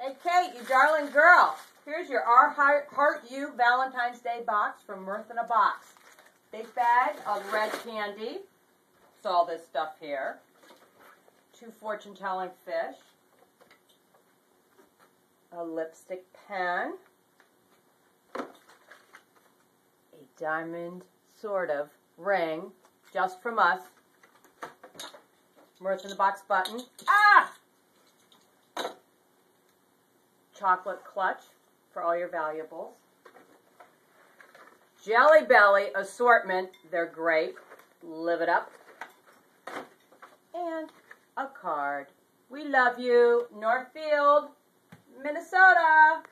Hey, Kate, you darling girl. Here's your Our Heart You Valentine's Day box from Mirth in a Box. Big bag of red candy. It's all this stuff here. 2 fortune-telling fish. A lipstick pen. A diamond sort of ring just from us. Mirth in the Box button. Ah! Chocolate clutch for all your valuables. Jelly Belly assortment. They're great. Live it up. And a card. We love you, Northfield, Minnesota.